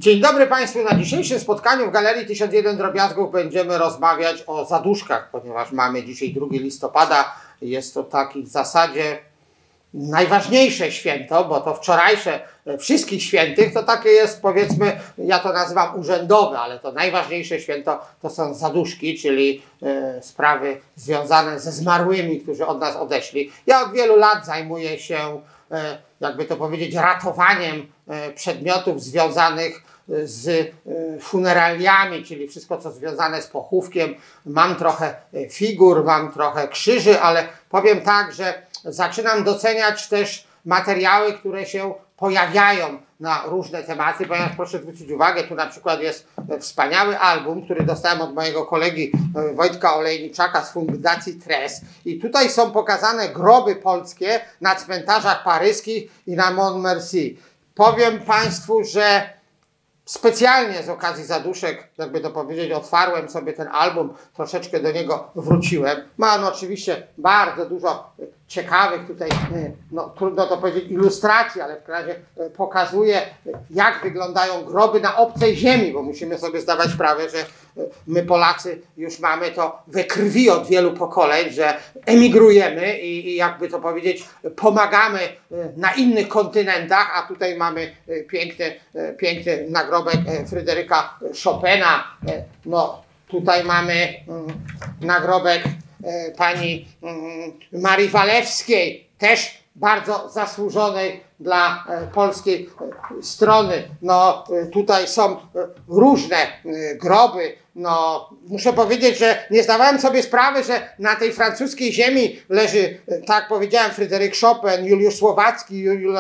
Dzień dobry Państwu. Na dzisiejszym spotkaniu w Galerii 1001 Drobiazgów będziemy rozmawiać o zaduszkach, ponieważ mamy dzisiaj 2 listopada. Jest to taki w zasadzie najważniejsze święto, bo to wczorajsze wszystkich świętych to takie jest, powiedzmy, ja to nazywam urzędowe, ale to najważniejsze święto to są zaduszki, czyli sprawy związane ze zmarłymi, którzy od nas odeszli. Ja od wielu lat zajmuję się, jakby to powiedzieć, ratowaniem przedmiotów związanych z funeraliami, czyli wszystko co związane z pochówkiem. Mam trochę figur, mam trochę krzyży, ale powiem tak, że zaczynam doceniać też materiały, które się pojawiają na różne tematy, ponieważ proszę zwrócić uwagę, tu na przykład jest wspaniały album, który dostałem od mojego kolegi Wojtka Olejniczaka z Fundacji TRES i tutaj są pokazane groby polskie na cmentarzach paryskich i na Montmartre. Powiem Państwu, że specjalnie z okazji zaduszek, jakby to powiedzieć, otwarłem sobie ten album, troszeczkę do niego wróciłem. Ma on oczywiście bardzo dużo ciekawych tutaj, no trudno to powiedzieć, ilustracji, ale w każdym razie pokazuje, jak wyglądają groby na obcej ziemi, bo musimy sobie zdawać sprawę, że my Polacy już mamy to we krwi od wielu pokoleń, że emigrujemy i jakby to powiedzieć, pomagamy na innych kontynentach, a tutaj mamy piękny nagrobek Fryderyka Chopina, no tutaj mamy nagrobek pani Marii Walewskiej, też bardzo zasłużonej dla polskiej strony. No tutaj są różne groby. No muszę powiedzieć, że nie zdawałem sobie sprawy, że na tej francuskiej ziemi leży, tak powiedziałem, Fryderyk Chopin, Juliusz Słowacki,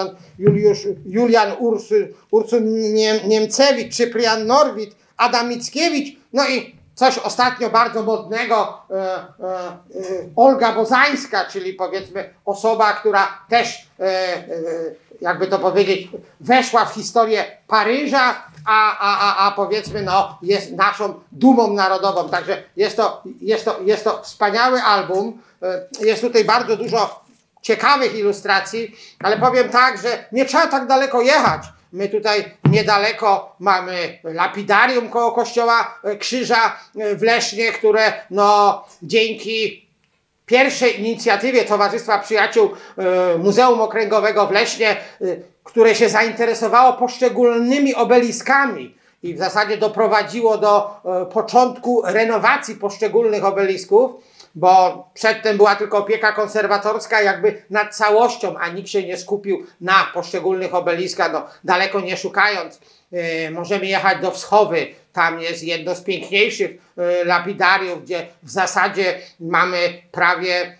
Julian Ursun Niemcewicz, Cyprian Norwid, Adam Mickiewicz, no i coś ostatnio bardzo modnego, Olga Bozańska, czyli powiedzmy osoba, która też, jakby to powiedzieć, weszła w historię Paryża, a powiedzmy, no, jest naszą dumą narodową. Także jest to wspaniały album. Jest tutaj bardzo dużo ciekawych ilustracji, ale powiem tak, że nie trzeba tak daleko jechać. My tutaj niedaleko mamy lapidarium koło kościoła Krzyża w Lesznie, które no dzięki pierwszej inicjatywie Towarzystwa Przyjaciół Muzeum Okręgowego w Lesznie, które się zainteresowało poszczególnymi obeliskami i w zasadzie doprowadziło do początku renowacji poszczególnych obelisków, bo przedtem była tylko opieka konserwatorska jakby nad całością, a nikt się nie skupił na poszczególnych obeliskach. No, daleko nie szukając, możemy jechać do Wschowy. Tam jest jedno z piękniejszych lapidariów, gdzie w zasadzie mamy prawie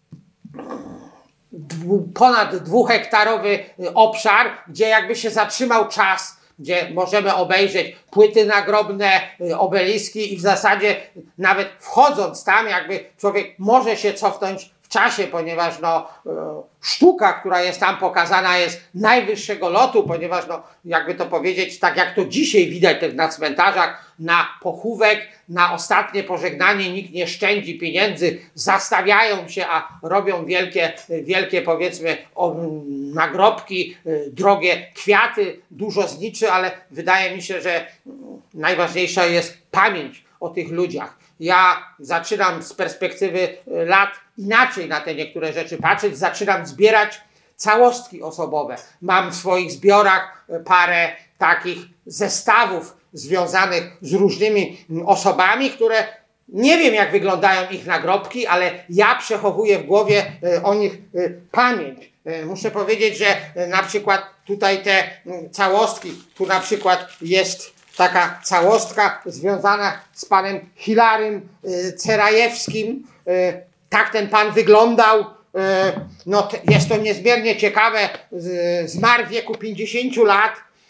ponad 2-hektarowy obszar, gdzie jakby się zatrzymał czas, gdzie możemy obejrzeć płyty nagrobne, obeliski i w zasadzie nawet wchodząc tam jakby człowiek może się cofnąć w czasie, ponieważ no, sztuka, która jest tam pokazana jest najwyższego lotu, ponieważ no, jakby to powiedzieć, tak jak to dzisiaj widać też na cmentarzach, na pochówek, na ostatnie pożegnanie nikt nie szczędzi pieniędzy, zastawiają się, a robią wielkie powiedzmy nagrobki, drogie kwiaty, dużo zniczy, ale wydaje mi się, że najważniejsza jest pamięć o tych ludziach. Ja zaczynam z perspektywy lat inaczej na te niektóre rzeczy patrzeć, zaczynam zbierać całostki osobowe. Mam w swoich zbiorach parę takich zestawów związanych z różnymi osobami, które nie wiem jak wyglądają ich nagrobki, ale ja przechowuję w głowie o nich pamięć. Muszę powiedzieć, że na przykład tutaj te całostki, tu na przykład jest taka całostka związana z panem Hilarym Cerajewskim. Tak ten pan wyglądał. No, jest to niezmiernie ciekawe. Zmarł w wieku 50 lat.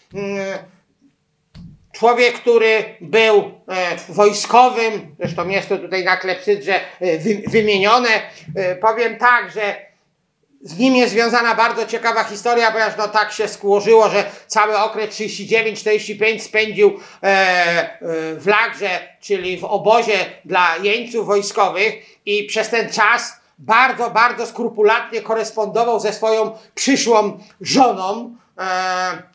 Człowiek, który był wojskowym, zresztą jest to tutaj na klepsydrze wymienione. Powiem tak, że z nim jest związana bardzo ciekawa historia, ponieważ no tak się skłożyło, że cały okres 39-45 spędził w Lagrze, czyli w obozie dla jeńców wojskowych i przez ten czas bardzo skrupulatnie korespondował ze swoją przyszłą żoną.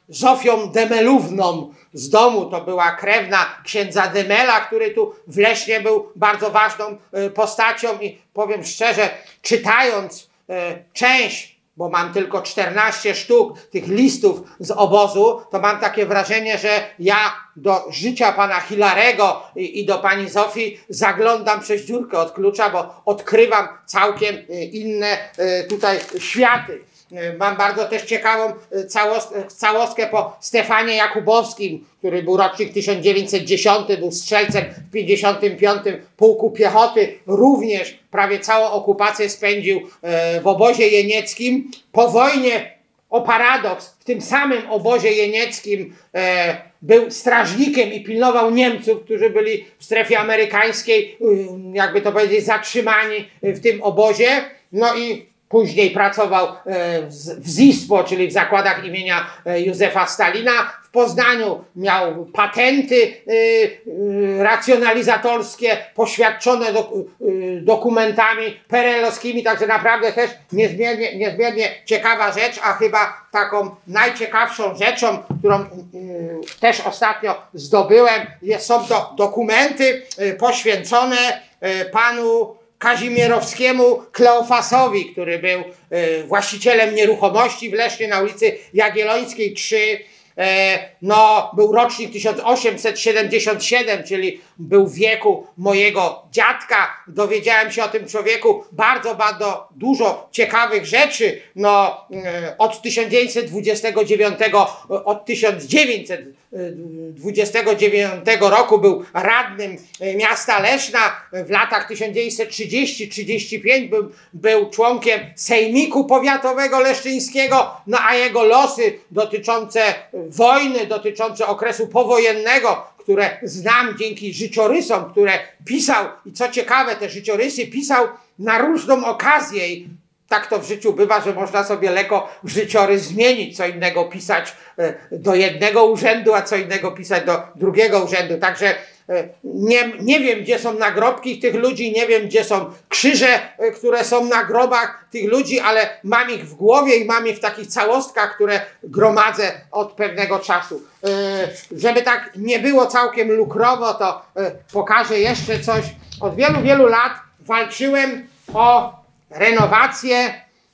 Zofią Demelówną z domu. To była krewna księdza Demela, który tu w Lesznie był bardzo ważną postacią i powiem szczerze, czytając część, bo mam tylko 14 sztuk tych listów z obozu, to mam takie wrażenie, że ja do życia pana Hilarego i do pani Zofii zaglądam przez dziurkę od klucza, bo odkrywam całkiem inne tutaj światy. Mam bardzo też ciekawą całostkę po Stefanie Jakubowskim, który był rocznik 1910, był strzelcem w 55. Pułku Piechoty. Również prawie całą okupację spędził w obozie jenieckim. Po wojnie, o paradoks, w tym samym obozie jenieckim był strażnikiem i pilnował Niemców, którzy byli w strefie amerykańskiej, jakby to powiedzieć, zatrzymani w tym obozie. No i później pracował w ZISPO, czyli w zakładach imienia Józefa Stalina. W Poznaniu miał patenty racjonalizatorskie poświadczone dokumentami perelowskimi, także naprawdę też niezmiernie ciekawa rzecz, a chyba taką najciekawszą rzeczą, którą też ostatnio zdobyłem, są to dokumenty poświęcone panu Kazimierowskiemu Kleofasowi, który był właścicielem nieruchomości w Lesznie na ulicy Jagiellońskiej 3. No, był rocznik 1877, czyli był w wieku mojego dziadka. Dowiedziałem się o tym człowieku bardzo dużo ciekawych rzeczy. No, od 1929 roku był radnym miasta Leszna. W latach 1930-35 był członkiem Sejmiku Powiatowego Leszczyńskiego, no a jego losy dotyczące wojny, dotyczące okresu powojennego, które znam dzięki życiorysom, które pisał, i co ciekawe, te życiorysy pisał na różną okazję. I tak to w życiu bywa, że można sobie lekko życiorys zmienić, co innego pisać do jednego urzędu, a co innego pisać do drugiego urzędu. Także nie wiem, gdzie są nagrobki tych ludzi, nie wiem, gdzie są krzyże, które są na grobach tych ludzi, ale mam ich w głowie i mam ich w takich całostkach, które gromadzę od pewnego czasu. Żeby tak nie było całkiem lukrowo, to pokażę jeszcze coś. Od wielu lat walczyłem o renowację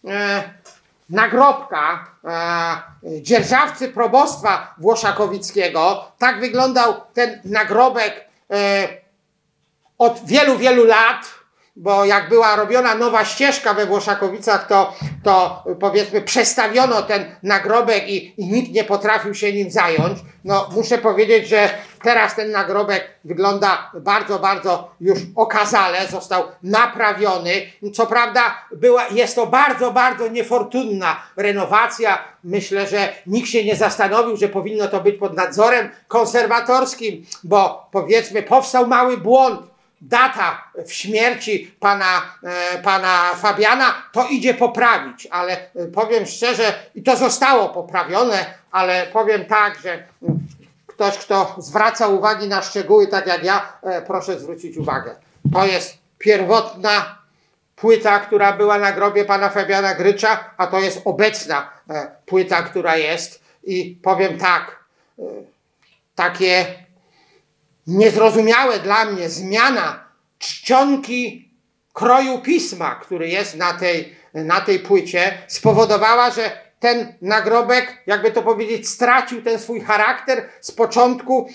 nagrobka dzierżawcy probostwa włoszakowickiego. Tak wyglądał ten nagrobek od wielu lat, bo jak była robiona nowa ścieżka we Włoszakowicach, to powiedzmy przestawiono ten nagrobek i nikt nie potrafił się nim zająć. No, muszę powiedzieć, że teraz ten nagrobek wygląda bardzo już okazale, został naprawiony. Co prawda jest to bardzo niefortunna renowacja. Myślę, że nikt się nie zastanowił, że powinno to być pod nadzorem konserwatorskim, bo powiedzmy powstał mały błąd. Data w śmierci pana Fabiana to idzie poprawić, ale powiem szczerze, i to zostało poprawione, ale powiem tak, że ktoś, kto zwraca uwagi na szczegóły, tak jak ja, proszę zwrócić uwagę. To jest pierwotna płyta, która była na grobie pana Fabiana Grycza, a to jest obecna płyta, która jest. I powiem tak, takie niezrozumiałe dla mnie zmiana czcionki kroju pisma, który jest na tej płycie, spowodowała, że ten nagrobek, jakby to powiedzieć, stracił ten swój charakter z początku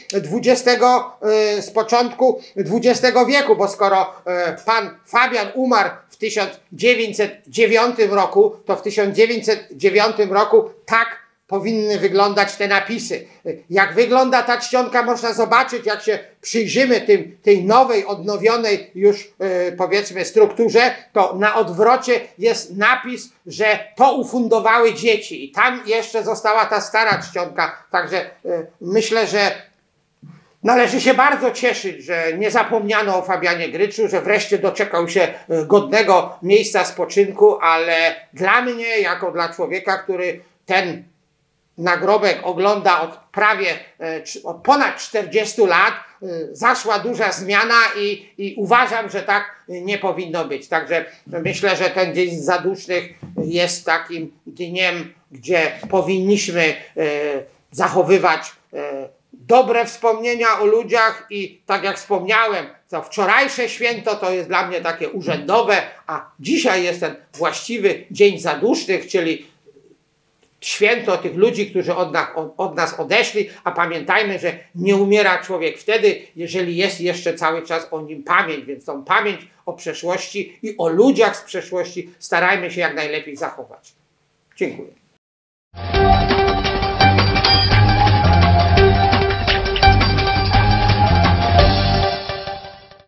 XX wieku, bo skoro pan Fabian umarł w 1909 roku, to w 1909 roku tak powinny wyglądać te napisy. Jak wygląda ta czcionka, można zobaczyć, jak się przyjrzymy tej nowej, odnowionej już powiedzmy strukturze, to na odwrocie jest napis, że to ufundowały dzieci i tam jeszcze została ta stara czcionka. Także myślę, że należy się bardzo cieszyć, że nie zapomniano o Fabianie Gryczu, że wreszcie doczekał się godnego miejsca spoczynku, ale dla mnie, jako dla człowieka, który ten nagrobek ogląda od ponad 40 lat, zaszła duża zmiana i uważam, że tak nie powinno być. Także myślę, że ten Dzień Zadusznych jest takim dniem, gdzie powinniśmy zachowywać dobre wspomnienia o ludziach i tak jak wspomniałem, to wczorajsze święto to jest dla mnie takie urzędowe, a dzisiaj jest ten właściwy Dzień Zadusznych, czyli święto tych ludzi, którzy od nas odeszli, a pamiętajmy, że nie umiera człowiek wtedy, jeżeli jest jeszcze cały czas o nim pamięć, więc tą pamięć o przeszłości i o ludziach z przeszłości starajmy się jak najlepiej zachować. Dziękuję.